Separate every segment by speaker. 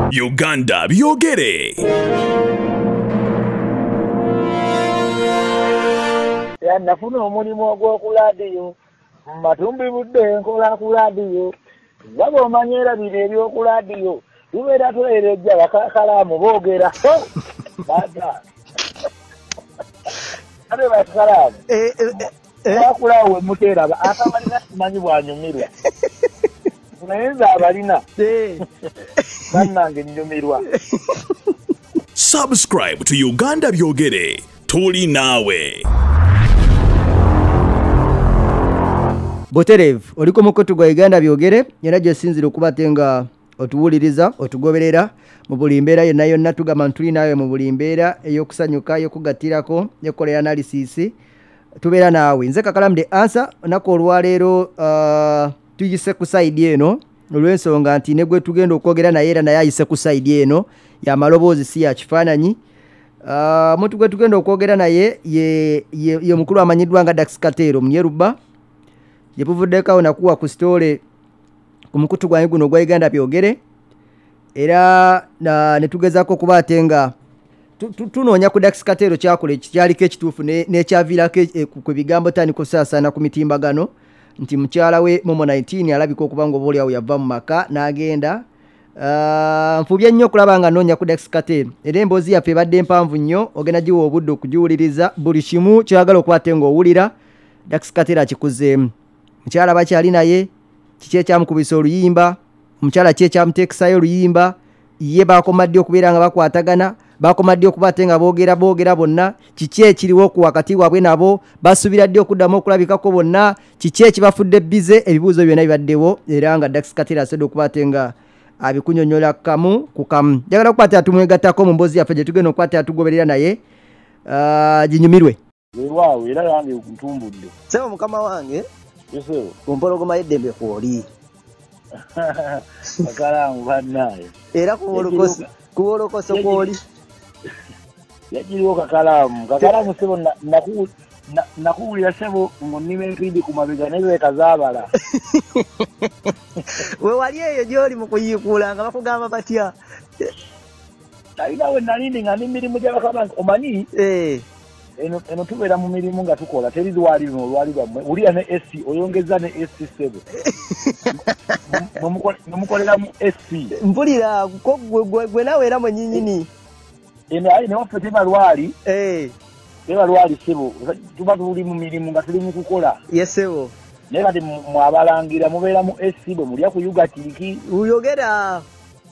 Speaker 1: Uganda byogere.
Speaker 2: Ya nafuna omulimu ogw'okuladiyo matumbi budde nkola ku ladiyo waba omanyera bino ebyokuladiyo tubeera tuleerejja bakakalaamu boogera bada ate bakalaamu bakulaawo wemuteera atabalina simanyi bwanyumirwa naye nze abalina bannange nnyumirwa.
Speaker 1: Subscribe to Uganda byogere. Tuli nawe.
Speaker 3: Boterev oliko mukotu gwa Uganda byogere yena gye sinzira okubatenga otuwuliriza otugoberera mu buli mbeera yonna yonna tugamba ntuli nawe mu buli mbeera ey'okusanyuka y'okugatirako y'okukolera analysis tubeera naawe. Nze Kakalamu the answer onako olwaleero tuyise ku side eno olw'ensonga nti ne gwe tugenda okwogera naye era naye ayise ku side eno y'amaloboozi si ya kifaananyi. Omuntu gwe tugenda okwogera naye ye mukulu amanyiddwa nga Dax Katero Munyeruba yepuvuddeko nakuwa ku story ku mukutu gwange guno gwa Uganda byogere era ne tugezaako okuba ate nga tunoonya ku Dax Katero kyakole kyaliko ekituufu n'ekyaviirako ku bigambo tandika okusaasaana ku mitimbagano nti mukyala we Momo 19 alabika okuba nga oba oliawo yava mu maka n'agenda. Nfubye nnyo okulaba nga noonya ku Dax Katero era emboozi yaffe ebadde mpanvu nnyo ogenda giwa obudde okugiwuliriza buli kimu kyagala okuba ate ng'owulira Dax Katero akikuzeemu. Mukyala bakyali naye kiki ekyamukubisa oluyimba, omukyala ki ekyamuteekesayo oluyimba, ye baakomadde okubeera nga bakwatagana, baakomadde okuba ate nga boogera bonna, kiki ekiriwo ku wakati waabwe nabo, basuubira ddi okuddamu okulabikako bonna, kiki ekibafudde bize, ebibuuzo byonna bibaddewo era nga Dax Katero asedde okuba ate nga abikunyonnyola kamu ku kamu. Njagala okuba ate atumwegattako mu mboozi yaffe gye tugenda okuba ate atugoberera naye ginyumirwe.
Speaker 2: Weewaawo era yange ntumbudde.
Speaker 3: Sebo mukama wange
Speaker 2: Yesebo.
Speaker 3: Kumpologoma yeddembe kwoli.
Speaker 2: Kakalamu bannaye.
Speaker 3: Era kuwolokoso kwoli.
Speaker 2: Yagiriwo Kakalamu. Kakalamu sebo nakuwulira sebo ng'onnima empindi ku mabega n'ebiweka zaabala.
Speaker 3: We wali eyo gy'oli mu kuyiikuula nga bakugamba batya?
Speaker 2: Nalina we nalindi nga n'emirimu gy'abakaba omanyi? Eno tubeera mu mirimu nga tukola teri lwali luno olwali lwammwe ulira ne SC oyongeza ne SC sebo mukolera mu SC
Speaker 3: mpulira ko gwe nawe era mwenyinyini
Speaker 2: eno ayi ne waffe teba lwali sebo tuba tuli mu mirimu nga tuli mu kukola
Speaker 3: yesebo
Speaker 2: naye kati mwabalangira mubeera mu SC bwe mulya ku yugatiki
Speaker 3: uyogera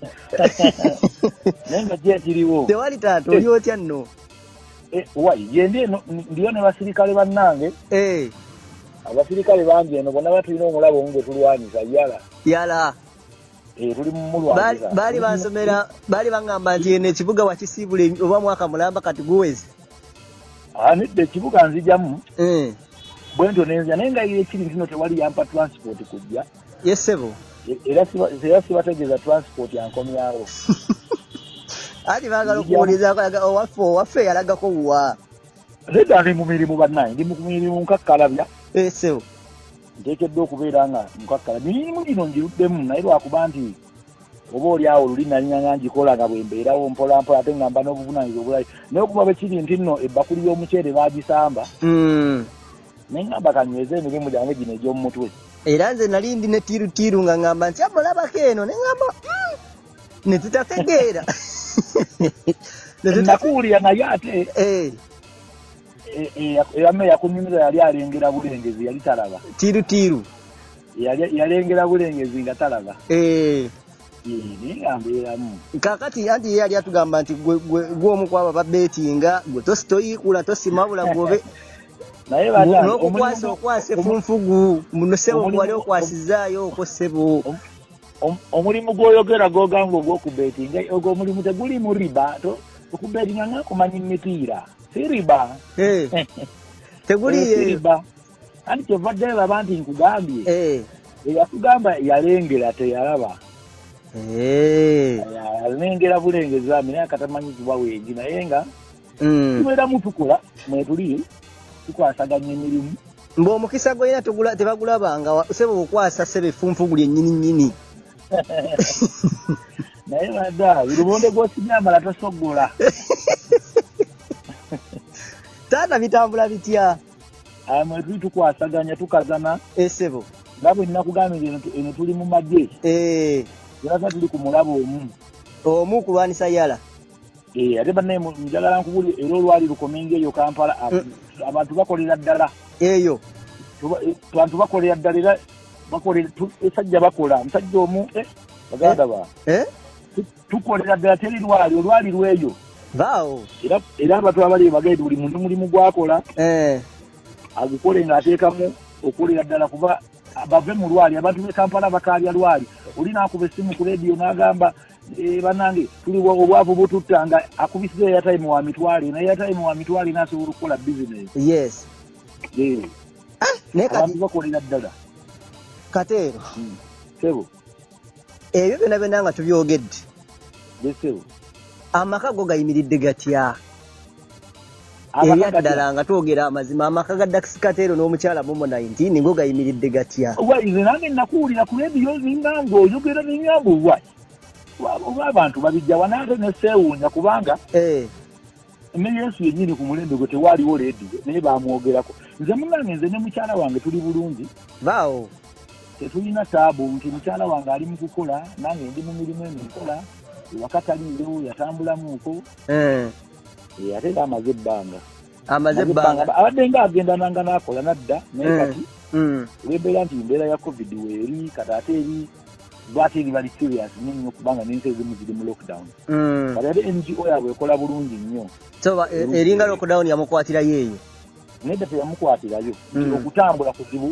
Speaker 2: naye nga kyekiriwo
Speaker 3: tewali taata oli otya nno
Speaker 2: wai yende ndiyo ne basirikale bannange abasirikale bangi eno bonna batulina omulabo ngwe tulwanyisa yala tuli mulwanyisa
Speaker 3: bali bansomera bali bangamba nti eno ekibuga wakisiibule oba mwaka mulamba kati guwezi
Speaker 2: nedde ekibuga nzijamu bwentyo nenzija naye nga ekiri ntino tewali yampa transport kujja
Speaker 3: yesebo
Speaker 2: era sibategeeza transport yankomyawo
Speaker 3: ati bagala okuwuliza owaffe yalagako wa
Speaker 2: nedda ndi mu mirimu bannaye ndi mu mirimu nkakkalabya
Speaker 3: sebo
Speaker 2: nteekeddwa okubeera nga nkakkalabya mirimu gino ngiruddemu naye lwakuba nti oba oli awo luli nalina nga ngikola nga bwe mbeerawo mpolampola ate ngamba n'obuvunaanyizibwa obulayi naye okuba bwe kiri nti nno ebbakuli y'omuceere baagisamba naye ngamba kanyweza emirimu gyange gino egy'omu mutwe
Speaker 3: era nze nali ndi ne tiirutiiru nga ngamba nti amulabako eno ne ngamba ne tutategeera
Speaker 2: nakuwulira naye ate eyamme yakunyumiza yali alengera bulengezi yali talaba
Speaker 3: tiirutiiru
Speaker 2: yalengera bulengezi nga talaba naye nga mbeeramu
Speaker 3: kakati anti ye yali atugamba nti gwomu kwaba babeetinga gwe toyiikula tosimabula gwobe
Speaker 2: naye
Speaker 3: n'okukwasa okwasa efunfugu munosebo wali okwasizaayo okosebo
Speaker 2: omulimu gw'oyogera gw'ogamba ogw'okubeetinga ogwo omulimu teguli mu riba okubeetinga nga kumanya emipiira si riba
Speaker 3: teguli
Speaker 2: riba anti kyevaddeyo baba nti nkugambye eyakugamba yalengera teyalaba yalengera bulengezi naye akatamanyizibwa wengi naye nga tubeeramu tukola mwetuli tukwasaganya emirimu
Speaker 3: Mbo mukisa goyina tebagulabanga sebo okwasa sebe funfuguli ennyini
Speaker 2: naye badda birubonde gw'osinyamala tosogola
Speaker 3: taata bitambula bitya
Speaker 2: amwe tuli tukwasaganya tukazana
Speaker 3: esebo
Speaker 2: nga bwe nnakugambira eno tuli mu magye era tuli ku mulabo
Speaker 3: omu kulwanisa yala
Speaker 2: ate bannaye njagala nkubuli era olwali lukomenga eyo Kampala abantu bakolera ddala
Speaker 3: eyo
Speaker 2: abantu bakolera ddala era esajja bakola musajja omu baganda ba tukolera ddala teri olwali lweyo
Speaker 3: vaawo
Speaker 2: era abantu abali bagende buli muntu mulimu gwakola agukole ng'ateekamu okolera ddala kuba bave mu lwali abantu b'e Kampala bakalya lwali oli n'akuba essimu ku leediyo n'agamba banange tuli obwavu bututtanga akubisiza airtime wa mitwale naye airtime wa mitwale n'asobola okukola bizinesi
Speaker 3: yes
Speaker 2: abantu bakolera ddala
Speaker 3: kateero
Speaker 2: sebo
Speaker 3: ebyo byonna byonna nga tubyogedde
Speaker 2: sebo
Speaker 3: amaka go gayimiridde gatya ebyaddala nga twogera amazima amaka ga Dax Kateero n'omukyala Momo 19 ngo gayimiridde gatya
Speaker 2: nze nange nakuwulira ku leediyo zinganga oyogera n'engamba oba abantu babijja wanaate neseewuunya kubanga ne Yesu yennyini ku mulembe gwe tewaaliwo leediyo naye bamwogerako nze munange nze ne mukyala wange tuli bulungi
Speaker 3: vaawo
Speaker 2: tetulina taabu nti mukyala wange ali mu kukola nange ndi mu mirimu eminkola ewaka taliirewo yatambulamuuko ate nga amaze ebbanga abadde ng'agenda nanga n'akola nadda naye kati olw'embeera nti mbeera ya covid weeri kati ate eri lwaki eri bali serious nnyo kubanga n'ensi ezimu ziri mu lockdown kati ate NGO yaabwe ekola bulungi nnyo
Speaker 3: so eringa lockdown yamukwatirayo eyo
Speaker 2: nedda teyamukwatirayo okutambula kuzibu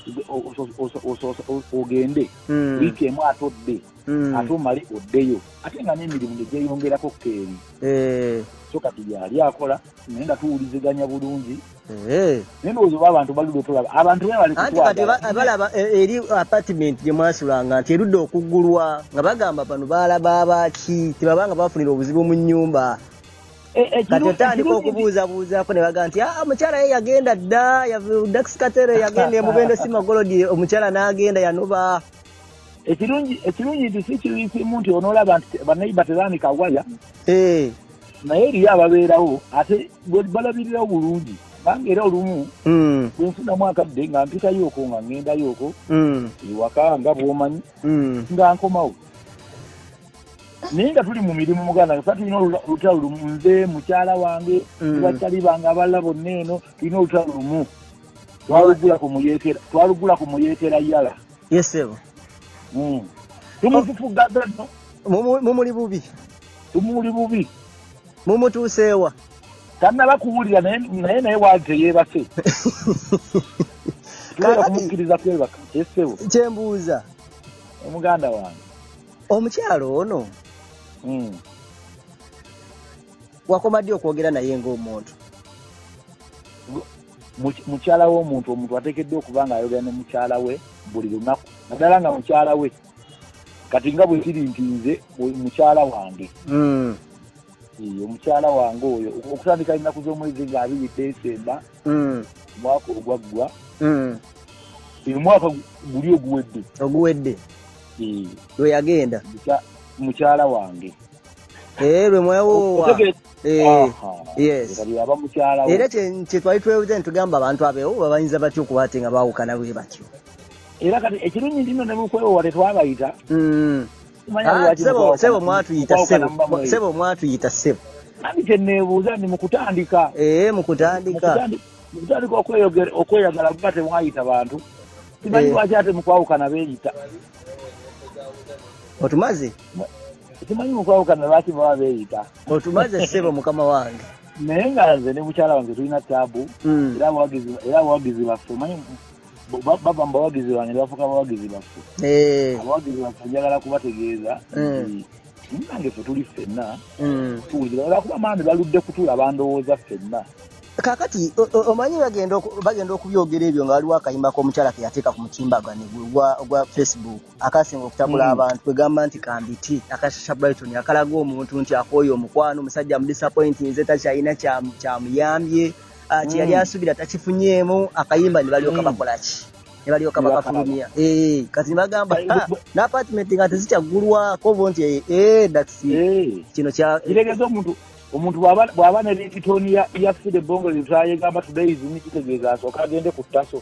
Speaker 2: ogende wiiki emu ate odde ate omale oddeyo ate nga n'emirimu negyeyongerako keeri so kati byali akola naye nga tuwuliziganya bulungi naye ndowooza oba abantu baludde tulaba abantu bebali
Speaker 3: kati balaba eri apartment gye mwasulanga nti erudde okuggulwa nga bagamba bano balaba abaki tebabanga bafunira obuzibu mu nnyumba kati otandika okubuuzabuuzako ne baga nti omukyala ye yagenda dda Dax Kateero yagenda emubendo simagolodi omukyala n'agenda yanuba
Speaker 2: ekirungi nti si kirimu nti onoolaba nti bannayibba tebaanika waya naye eriyo ababeerawo ate balabirirawo bulungi bange era olumu bwe nfunamu akadde nga mpitayo okwo nga ŋŋendayo okwo ewaka nga bw'omanyi nga nkomawo naye nga tuli mu mirimu muganda sa tulina olutalo lumu nze mukyala wange tubakyali bange abalala bonna eno tulina olutalo lumu twalugula ku muyeekera yala
Speaker 3: yesebo
Speaker 2: tumufufugadda nno
Speaker 3: mumuli bubi mumutuuseewa
Speaker 2: tannaba kuwulira naye waali teyeebase tubeera kumukkiriza kwebaka esebo
Speaker 3: kyembuuza
Speaker 2: omuganda wange
Speaker 3: omukyalo ono wakoma ddi okwogera naye ng'omuntu
Speaker 2: mukyala w'omuntu omuntu ateekeddwa okuba nga ayogera ne mukyala we buli lunaku naddala nga mukyala we kati nga bwe kiri nti nze mukyala wange omukyala wange oyo okutandika ennaku z'omwezi nga 2 Desemba omwaka ogwaggwa omwaka guli oguwedde
Speaker 3: lwe yagenda
Speaker 2: mukyala wange
Speaker 3: lwe mwewoowa
Speaker 2: aba mukyala
Speaker 3: era kye twali twebuuza ntugamba abantu abeewo babayinza batya okuba ate nga baawukana bwe batyo
Speaker 2: era kati ekirungi ndino ne mukwewowa tetwabayita
Speaker 3: sebo mwatuyita sebo
Speaker 2: nandi kyeneebuuza ndi mukutandika okweyagala kuba temwayita bantu simanyi lwaki ate mukwawukana beeyita
Speaker 3: otumaze
Speaker 2: simanyi mukwawukana lwaki baba beeyita
Speaker 3: otumaze sebo mukama wange
Speaker 2: naye nga nze ne mukyala wange tulina taabu era abawagizi baffe manyi baba mubawagizi bange bafuka abawagizi baffe abawagizi baffe njagala kubategeeza nange ffe tuli ffenna tuwulira olwakuba maami baludde kutulaba ndowooza ffenna
Speaker 3: kakati omanyi bagenda okubyogera ebyo nga waliwo akayimba k'omukyala ke yateeka ku mutimbagane gwa Facebook akasinga okutabula abantu kwegamba nti kambiti akashasha Brighton akalaga omuntu nti akooye omukwano omusajja mudisappointinze takyalina kyamuyambye kye yali asuubira takifunyeemu akayimba ne balyoka bakola ki
Speaker 4: ne balyoka bakafulumya kati bagamba n'apartment nga tezikyagulwako bo nti that's kino kya
Speaker 2: kiregeeza omuntu bw'aba ne ringtone ya Fide Bongo lyetayegamba today is me kitegeeza asooka agende ku ttaso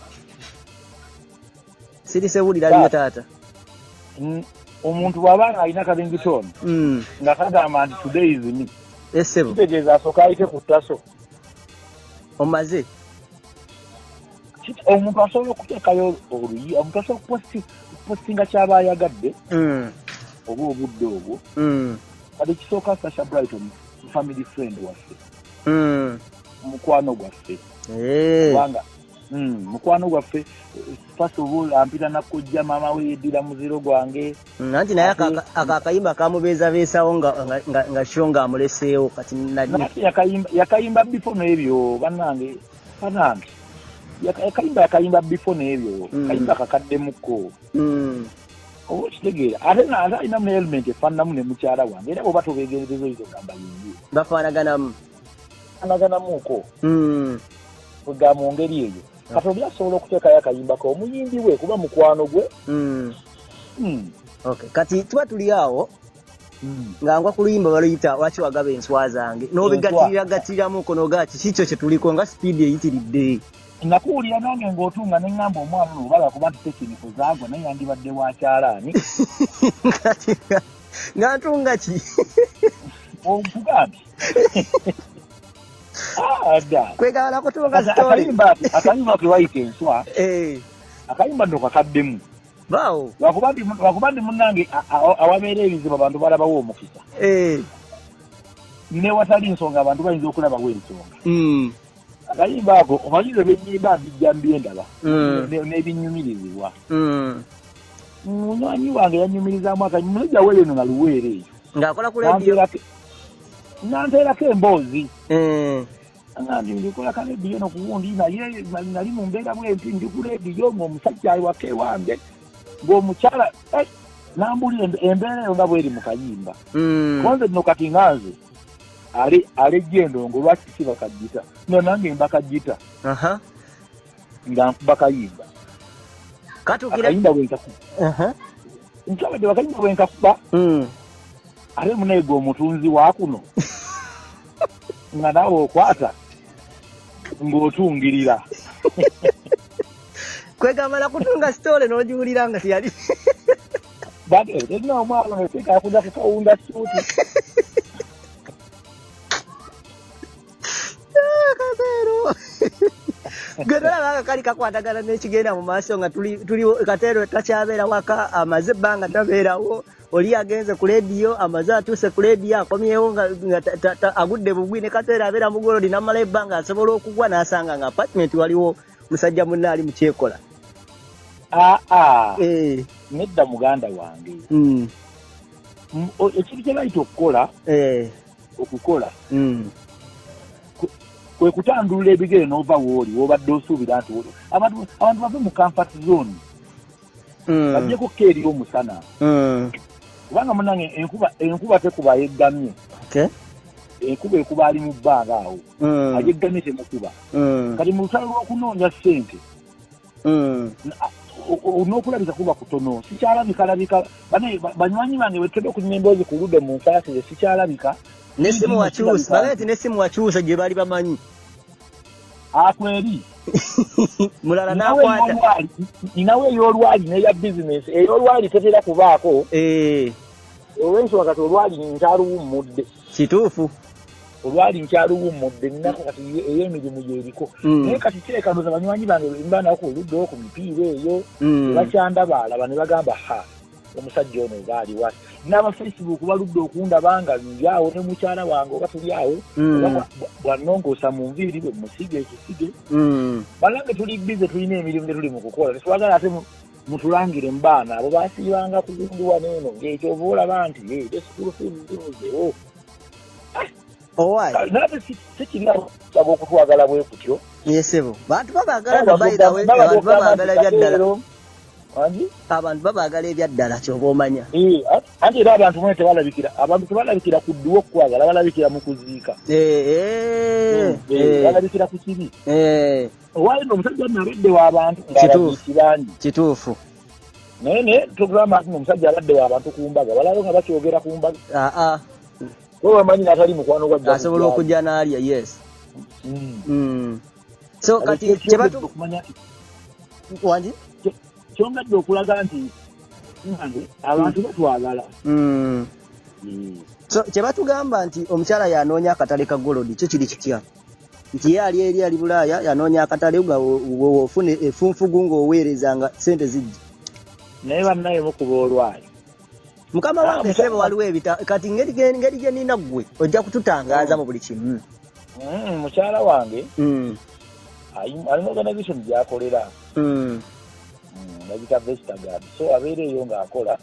Speaker 4: sirisewulira liyo taata
Speaker 2: omuntu bw'aba ng'alina ka ringtone nga kagamba nti today is me
Speaker 4: esebo
Speaker 2: kitegeeza asooka ayite ku ttaso
Speaker 4: omaze
Speaker 2: omuntu asobola okuteekayo oluyi omuntu asobola okupostinga kyaba ayagadde oba obudde obwo kati kisooka Sasha Brighton family friend waffe mukwano gwaffe kubanga mukwano gwaffe first of all ampita nakojja maama we yeddira muziro gwange
Speaker 4: nanti naye akakayimba kamubeezabeesawo nga sho ng'amuleseewo kati
Speaker 2: yakayimba bifo n'ebyo bannange yakayimba bifo n'ebyo kayimba kakaddemuko oba okitegeera ate alinamu ne element efaananamu ne mukyala wange era bw'oba tobeegerereza oyiza ogamba yingi bafaanaganamuko bwega mu ngeri eyo kati oli asobola okuteekayo akayimbako omuyimbi we kuba mukwano gwe
Speaker 4: kati tuba tuli awo nga ngwa ku luyimba baluyita waki wagaba enswa zange n'obigatiriragatiramuko nogaa kikikyo kye tuliko nga sipiidi eyitiridde
Speaker 2: nakuwulira nange ng'otunga ne ŋŋamba omwana no obala kuba nti tekiniko zaagwa naye yandibadde wa kyalaani
Speaker 4: nga ntunga ki
Speaker 2: okugambye
Speaker 4: kwegala kutunga story
Speaker 2: akayimba ke wayita enswa akayimba nno kakaddemu
Speaker 4: bawo
Speaker 2: lwakuba ndi munnange awabeera ebizibu abantu balabawo omukisa newatali nsonga abantu bayinza okulabawo ensonga akayimba ako omanyize benyimba mbijja mbyendaba n'ebinyumirizibwa munywanyi wange yanyumirizaamu akanyumulejja weeyo no nga luweere eyo
Speaker 4: ng'akola ku lediyo
Speaker 2: nanteerako emboozi nandi ndikola ka lediyo nokuwundi naye nali mu mbeera bwenti ndi ku lediyo ng'omusajja waka ewange ng'omukyala nambulira embeera eyo nga bweri mu kayimba konze nno kati nganze alejja endongo lwaki si bakajjita no nange mbakajjita nga nkuba kayimba akayimba bwenkakuba nkabadde bakayimba bwenkakuba ate muneego omutunzi wa kuno nga naawe okwata ng'otungirira
Speaker 4: kwegamala kutunga sitole n'ogiwulira nga tiyali
Speaker 2: terina omwana neteeka akuja kukawunda suuti
Speaker 4: Kateero gwe tolaba kali kakwatagana n'ekigenda mu maaso nga tuli Kateero takyabeera waka amaze ebbanga tabeerawo oli agenze ku lediyo amaze atuuse ku lediyo akomyewo nga agudde bugwi ne Kateero abeera mu golodi n'amala ebbanga asobola okugwa n'asanga nga apartment waliwo musajja munne ali mu kyekola
Speaker 2: nedda muganda wange ekintu kye bayita okukola kwe kutandulula ebigere n'ova wooli w'obadde osuubira nti abantu bave mu comfort zone bajjeko keeri omusana kubanga munange enkuba tekuba yeggamye enkuba ekuba ali mu bbanga awo ayeggamye temukuba kati mu lutalo lw'okunoonya ssente n'okulabika kuba kutono sikyalabikalabika banywanyi bange wetedde okunyuma emboozi ku ludde mu nfaasire sikyalabika
Speaker 4: nesimu wakyusa bagaye ti nesimu wakyusa gye baali bamanyi
Speaker 2: akweri
Speaker 4: mulala n'akwata
Speaker 2: ninawe ey'olwali n'eya bizinesi ey'olwali tetera kubaako olw'ensonga kati olwali nkyaluwummudde
Speaker 4: kituufu
Speaker 2: olwali nkyaluwummudde ninaku kati ey'emirimu gyeriko naye kati kirekanuza banywanyi bange mba nako oluddewo ku mipiira eyo bakyandabaalaba ne bagamba omusajja ono baali wati n'aba Facebook baludde okundaba nga ndyawo ne mukyala wange oba tuli awo bwannongoosa mu nviiri bwe musige ekisige banange tuli bize tulina emirimu gye tuli mu kukola tetwagala ate mutulangire mu baana abo baasiibanga kugunduwa n'eno ng'ekyova olaba nti esukulu fiimuzimuzewo nate sikirinaaba okutwagala bwe kutyo
Speaker 4: yesebo bantu babaagala nabairawe abantu babaagala byaddala
Speaker 2: Anji
Speaker 4: abantu babaagala ebyaddala ky'oba omanya.
Speaker 2: Anti era abantu mwe tebalabikira ku dduwa okwagala balabikira mu kuziika. Balabikira ku kibi. Owaayo omusajja nabadde w'abantu ng'abaziiki bangi.
Speaker 4: Kituufu.
Speaker 2: Naye tugamba nti omusajja abadde w'abantu ku mbaga balaba nga bakyogera ku mbaga. Wewe wamanyi natali mukwano gwa jjajja.
Speaker 4: Asobola okujja n'alya, yes. So kati kyebatu
Speaker 2: kumanya
Speaker 4: wangi
Speaker 2: kyongadde okulaga nti abantu batwagala.
Speaker 4: So kyebatugamba nti omukyala yanoonya akatale ka golodi kyo kiri kitya nti ye ali Bulaaya yanoonya akatale nga ofune efunfugu ng'oweereza nga sente zijja
Speaker 2: naye bannaye mukuba olwayo.
Speaker 4: Mukama wange sebo waliwo ebita kati ngeri gye nina ggwe ojja kututangaaza mu buli kimu.
Speaker 2: Mukyala wange alina organization gy'akolera. Bagita Vestagard, so abeera eyo ng'akola.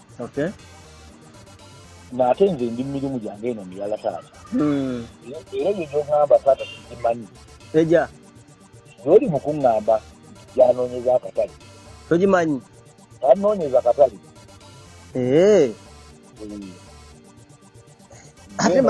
Speaker 2: N'ate nze ndi mirimu gyange eno mirala taata. Era bye gy'oŋŋamba taata sikimanyi.
Speaker 4: Eja
Speaker 2: gy'oli mu kuŋŋamba gy'anoonyeza akatale.
Speaker 4: Togimanyi?
Speaker 2: Anoonyeza akatale.
Speaker 4: Ate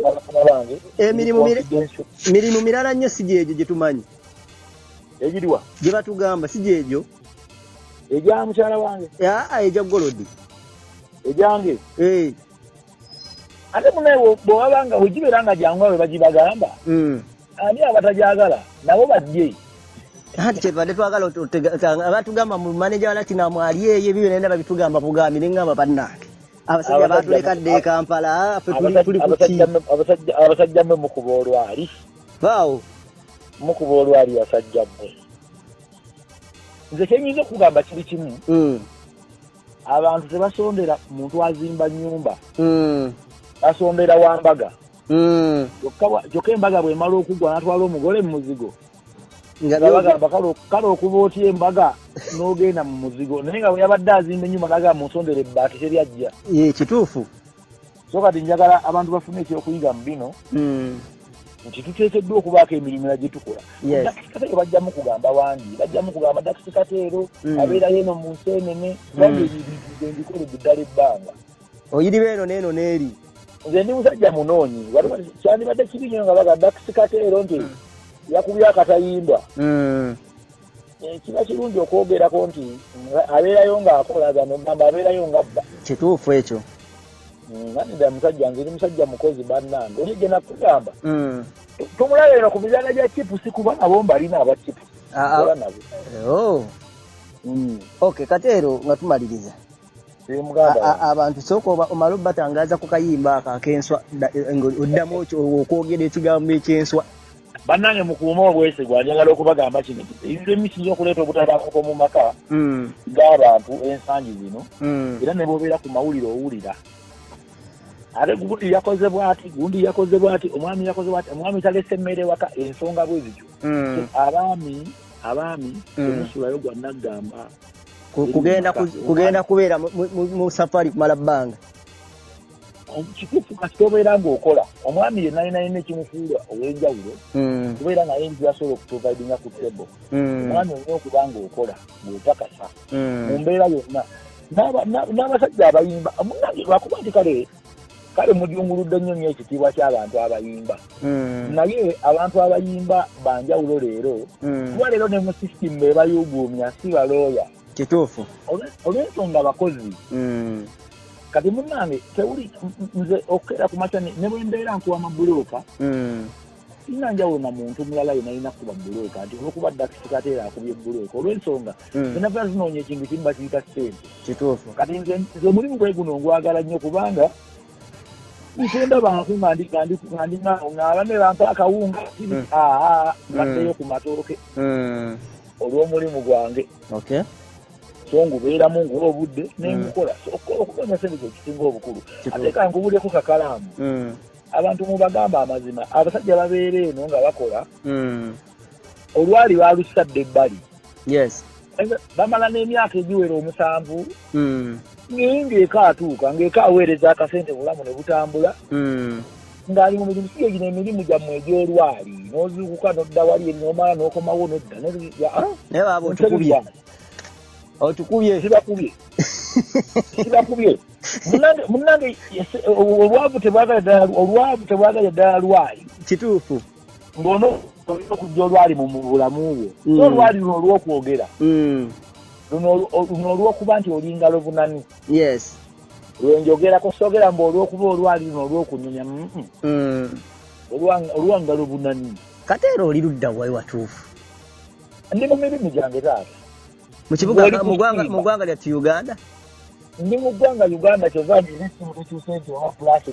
Speaker 4: emirimu mirala nnyo si gyegyo gye tumanyi.
Speaker 2: Egiriwa?
Speaker 4: Gye batugamba si gyegyo.
Speaker 2: Ejja mukyala wange?
Speaker 4: Ejja golodi.
Speaker 2: Ejange? Ate munaye bw'oba nga wegibeera nga jangu awe bagibagamba. Ani abatajagala nabo bajje.
Speaker 4: Anti kyetubadde twagala abatugamba mu maneja wala kinamwali eyo ebyo nenda babitugamba bugambi ne ngamba bannange. Abasajja batulekadde e Kampala ffe tuli ku ki.
Speaker 2: Abasajja mmwe mukuba olwali.
Speaker 4: Baawo.
Speaker 2: Mukuba olwali abasajja mmwe. Nze kyenyinza okugamba kiri kimu. Abantu tebasondera muntu azimba nnyumba. Basondera wambaga. Kyokka embaga bw'emala okugwa n'atwala omugole mu muzigo. Bagamba kale okuba otya embaga n'ogenda mu muzigo naye nga bwe yabadde azimba ennyumba n'agamba munsondera ebbaati teryajja.
Speaker 4: Kituufu.
Speaker 2: So kati njagala abantu bafune ekyokuyiga mu bino nti tuteekeddwa okubaako emirimu gye tukola. Dakisikateero bajjamu kugamba wangi, bajjamu kugamba dakisikateero abeerayo eno mu nseenene kubanga ebintu bye mbikoledde ddala ebbanga.
Speaker 4: Oyiriba eno n'eno n'eri.
Speaker 2: Nze ndi musajja munoonyi kyandibadde kibi nnyo nga bagamba dakisikateero nti yakubye akatayimba. Kiba kirungi okwogerako nti abeerayo ng'akola gamba abeerayo ng'abba.
Speaker 4: Kituufu ekyo.
Speaker 2: Nganidda musajja nze ndi musajja mukozi bannange oli gye nakugamba tumulaba eno ku mizaana gya chipusi kuba nabo mbalina aba chipusi ola nabo.
Speaker 4: Okay kateero nga tumaliriza abantu sooka omala obatangaaza ku kayimba akakenswa oddamu okwogera ekigambo ekyenswa.
Speaker 2: Bannange mukuuma obwesigwa njagala okubagamba kino ebintu emisinga okuleeta obutabanguko mu maka g'abantu ensangi zino era ne b'obeera ku mawulire owulira. Ate gundi yakoze bw'ati gundi yakoze bw'ati omwami yakoze bw'ati omwami talese emmere waka ensonga bwe zityo. Abaami temusulayo gwa naggamba
Speaker 4: kugenda kubeera mu safari kumala bbanga.
Speaker 2: Kituufu kati tobeera ng'okola omwami yenna alina ekimufuula ow'enjawulo kubeera nga yenju asobola okuprovidinga ku tebo. Omwami olina okuba ng'okola ng'otakasa mu mbeera yonna. N'abasajja abayimba lwakuba nti kale mujunguludde nnyo ekitiibwa ky'abantu abayimba. Naye abantu abayimba banjawulo leero kuba leero ne mu sisitimu be bayuguumya si balooya.
Speaker 4: Kituufu.
Speaker 2: Olw'ensonga bakozi. Kati munnange tewuli nze okukeera ku makya ne bwe mbeera nkuwa amabulooka sirina njawulo na muntu mulala yenna alina kuba bulooka nti olwokuba dakisikateera akubye bulooka olw'ensonga zenava zinoonya ekintu kimu bakiyita ssente.
Speaker 4: Kituufu.
Speaker 2: Kati nze mulimu gwe guno ngwagala nnyo kubanga ntenda bantu ng'aba ne bampa akawunga baddeyo ku matooke olw'omulimu gwange. So ngubeeramu nguwa obudde nengukola okukonya sente kyekisinga obukulu. Ate ka ngubulyeko kakalaamu abantu mubagamba amazima abasajja babeera eno nga bakola olwali balusadde ebbali bamala n'emyaka egiwera 7 ng'eka atuuka ng'eka aweereza akasente bulamu ne butambula ng'ali mu mirimu si egino emirimu gyammwe egy'olwali n'ozuukuka n'odda wali n'omala n'okomawo n'odda
Speaker 4: naye baaba otukubye Otukubye.
Speaker 2: Sibakubye. Munange olwavu tebwagala ddala lwayi.
Speaker 4: Kituufu.
Speaker 2: Ngono okujja olwali mu bulamu bwo. So olwali luno olw'okwogera. Luno olw'okuba nti olinga lobunani.
Speaker 4: Yes.
Speaker 2: Lwenjogerako sogera mbu olw'okuba olwali luno olw'okunyonya. Olwanga lobunani.
Speaker 4: Katero oli ludda wayi watuufu.
Speaker 2: Ndi mu mirimu gyange taata.
Speaker 4: Mu kibuga mu ggwanga lyattu Uganda?
Speaker 2: Ndi mu ggwanga Uganda kyova ndisimu tekyuse nti owa plus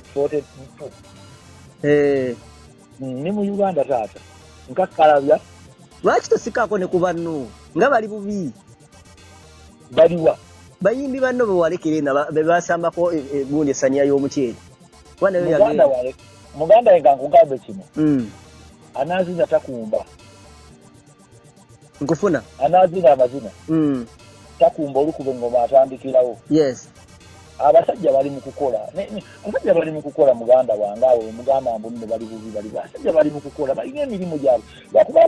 Speaker 2: 42. Ndi mu Uganda taata. Nkakkalabya.
Speaker 4: Lwaki tosikaako ne ku banno nga bali bubi?
Speaker 2: Baliwa.
Speaker 4: Bayimbi banno bewalekera be basambako egundi esaniya y'omuceere.
Speaker 2: Muganda yenga nkugambe kino. Anazina takumba.
Speaker 4: Nkufuna.
Speaker 2: Anazina amazina. Takumba olukube ngoma atandikirawo.
Speaker 4: Yes.
Speaker 2: Abasajja bali mu kukola. Abasajja bali mu kukola muganda wange awo mugamba mbu nne bali bubi bali. Abasajja bali mu kukola balina emirimu gyabwe. Lwakuba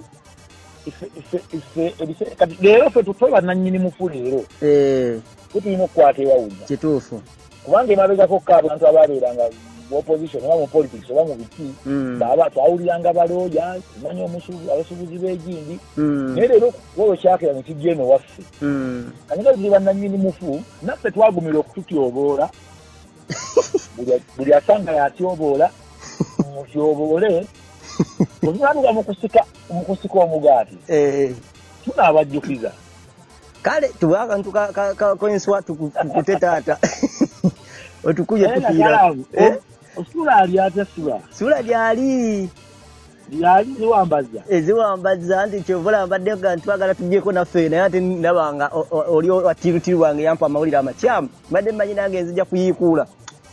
Speaker 2: kati leero ffe tutoba nannyini mufu leero. Tulina okukwata ewawunya.
Speaker 4: Kituufu.
Speaker 2: Kubanga emabegako abantu ababeeranga mu opposition oba mu politics oba mu biki baba twawuliranga balooya manyi abasuubuzi b'egindi naye leero wowe kyakera ne kijja eno waffe kanyega tuli bannannyini mufu naffe twagumira okututyoboola buli asanga yatyoboola mutyoboole olunanuga mu kusika omugaati tunaabajjukiza
Speaker 4: kale tuwa akantu kakoyenswa tukute taata otukuje tufiira
Speaker 2: Sula ali ate sula.
Speaker 4: Sula lyali.
Speaker 2: Lyali ziwambaza.
Speaker 4: Ziwambaza nti kyovola mbadde nga ntwagala tujjeko naffe naye ate ndabanga oli watirutiru wange yampa amawulire amakyamu. Mbadde mmanyi nange nzija kuyiikuula.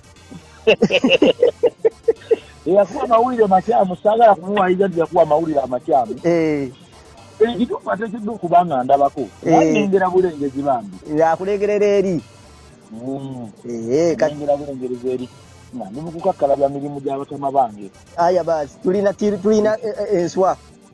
Speaker 2: Eyakuwa amawulire amakyamu saagala kumuwayiza nti yakuwa amawulire amakyamu. Ekituufu ate kiddu kubanga ndabako. Wannengera bulengezi bambi.
Speaker 4: Yakulegerera eri.
Speaker 2: Nengera bulengereza eri. Ndi mu kukakkalabya mirimu gy'abatama bange.
Speaker 4: Aya basi tulina enswa.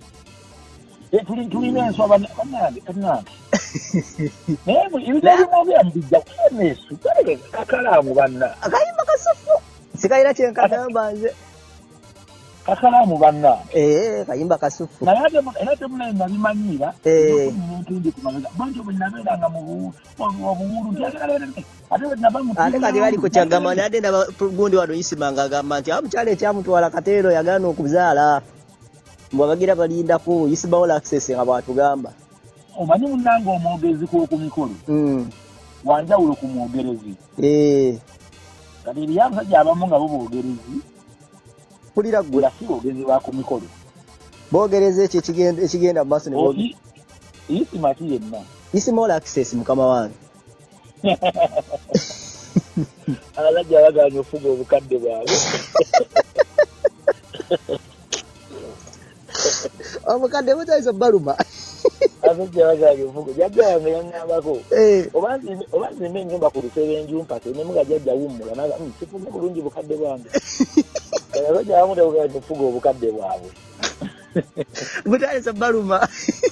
Speaker 2: Tulina enswa bannange. Naye ebitalimu byambijja kuneesu kakalaamu banna.
Speaker 4: Akayimba kasufu. Sikalina kyenkana banze.
Speaker 2: Kakalaamu banna.
Speaker 4: Kayimba kasufu.
Speaker 2: Naye ate muna nabimanyira. Ntindi kumalaga. Bantu bwe nabeeranga mu buwulu
Speaker 4: ate kati bali ku Kyagamani ate gundi wano Isimanga agamba nti amukyala ekyamutwala Katero yagaana okuzaala mbwe abagira balindako Isima All Access nga bwatugamba.
Speaker 2: Omanyi munnange omwogezi ku mikolo wanjawulo ku mwogerezi. Kati eriyo abasajja abamu nga bo boogerezi
Speaker 4: kulira ggwe
Speaker 2: si boogezi ba ku mikolo
Speaker 4: boogereza ekyo ekigenda mu maaso ne boogera.
Speaker 2: Isima ki yenna?
Speaker 4: Isima All Access mukama wange.
Speaker 2: Abasajja bagaanye ofuga obukadde bwabwe.
Speaker 4: Obukadde butaiza baluma.
Speaker 2: Abasajja bagaanye ofuga jaggawange yaŋŋambako oba nzimba ennyumba ku lusebenju mpate ne muga jajja wummula naga sifunye bulungi bukadde bwange. Abasajja abamu tebagaanye ofuga obukadde bwabwe.
Speaker 4: Butaiza baluma.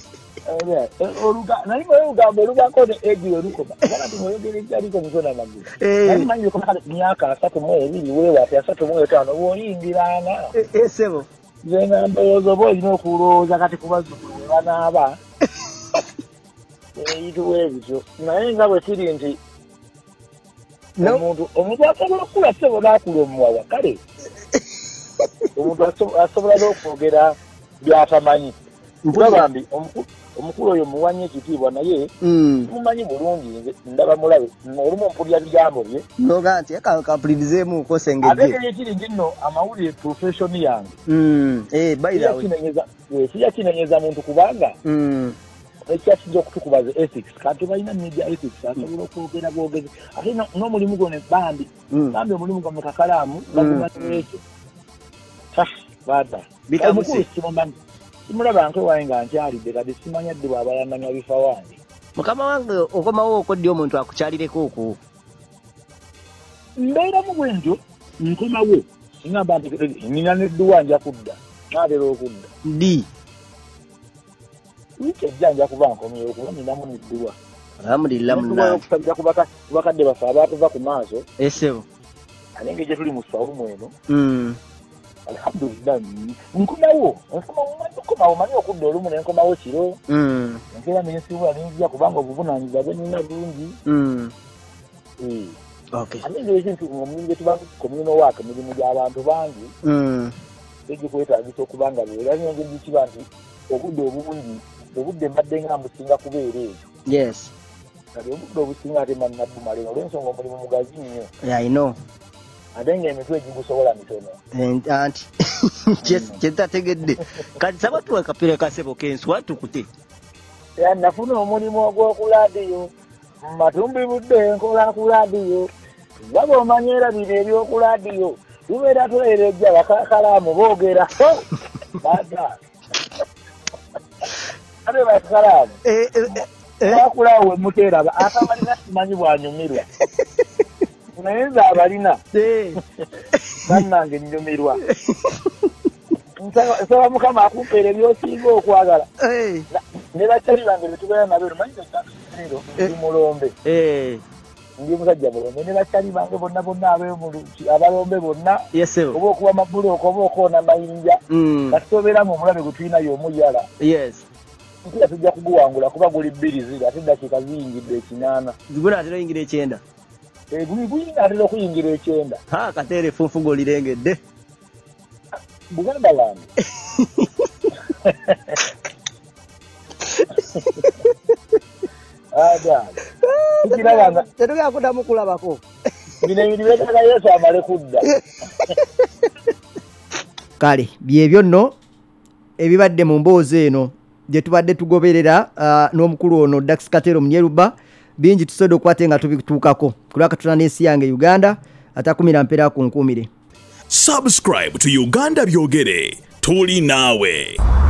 Speaker 2: Naye olugambo olubako ne egi olukoma abati mweyogereza aliko mukona amagulu naye manyi okomaka myaka 32 weewate 35 bw'oyingirana
Speaker 4: sebo
Speaker 2: nze nga ndowooza oba olina okulowooza kati ku bazzukulu we banaaba eyituwa ebityo naye nga bwe kiri nti omuntu asobola okukula sebo n'akula omuwawa kale omuntu asobola n'okwogera by'atamanyi bambi omukulu oyo muwanye ekitiibwa naye mumanyi bulungi nze ndaba mulabe olumu mpulya bigambo bye
Speaker 4: noga nti kampulirizeemu kosengedde
Speaker 2: ate ekiri nti nno amawulire profession yange sijja kinenyeza muntu kubanga ekyakijja okutukubaza ethics kanti balina media ethics asobola okwogera bwogezi ate n'omulimu gwo ne bambi omulimu gwa mekakalaamu bakubaekyo bada omukulu simumanyi simulaba nke wange nga nkyalidde kati simanya dde bw'abalandanya bifa wange.
Speaker 4: Mukama wange okomawo okoddi omuntu akukyalireko okwo.
Speaker 2: Mbeeramu bwentyo nkomawo ngamba nti nina nedduwa nja kudda naatera okudda.
Speaker 4: Ddi?
Speaker 2: Wiiki ejja nja kuba nkomyewo kuba ninamu nedduwa.
Speaker 4: alhamdulillah munna
Speaker 2: okusabira kubakadde bafe abatuva ku maaso
Speaker 4: esebo
Speaker 2: anenge gye tuli mu ssawumu eno alhamdulillah nkomawo mani okudda olumu nenkomawo kiro nkera nensibula ninzija kubanga obuvunanyizibwa bwe nina bungi anenge ekintu omulimu gye tuba communal work emirimu gy'abantu bangi egikwetaagisa okuba nga beera niyo ngeri kiba nti obudde obungi obudde mbadde nga mbusinga kubeera eyo
Speaker 4: yes
Speaker 2: kati obudde obusinga ate mannabbumaleno olw'ensonga omulimu mugazi nnyo
Speaker 4: I know
Speaker 2: ate ng'emitwe egigusobola mitono
Speaker 4: anti kyetategedde kati saba tuwa kapere kasebo kenswa tukute
Speaker 2: nafuna omulimu ogw'okulaadiyo matumbi budde nkola ku laadiyo waba omanyera bino ebyokulaadiyo tubeera tuleerejja bakakalaamu boogera bada ate bakalaamu bakulaawo wemuteera akabalina simanyi bwanyumirwa naye nze abalina bannange nnyumirwa nsaba mukama akumpeera ebyosinga okwagala ne bakyali bange betubeera nabero manyi ekakiro ndi mulombe ndi musajja mulombe ne bakyali bange bonna abalombe bonna oba okuba mabulooka oba okoona mayinja kati tobeeramu omulabe gwe tulinayo omuyala mpira tujja kuguwangula kuba guli 2-0 ate eddakiika ziyingidde 8
Speaker 4: gunaatera oyingira 9
Speaker 2: guyingatera okuyingira 9
Speaker 4: kateere funfuga olirengedde
Speaker 2: Buganda land
Speaker 4: tetugenda kuddamu kulabako
Speaker 2: bino ebintu byetaaga Yesu amale kudda
Speaker 3: kale byebyo nno ebibadde mu mboozi eno gye tubadde tugoberera n'omukulu ono Dax Katero Munyeruba bingi tusobola okukwate nga tubituukako kulwakatuna n'ensi yange Uganda atakumira mpeera ku nkuumire.
Speaker 1: Subscribe to Uganda Byogere. Tuli nawe.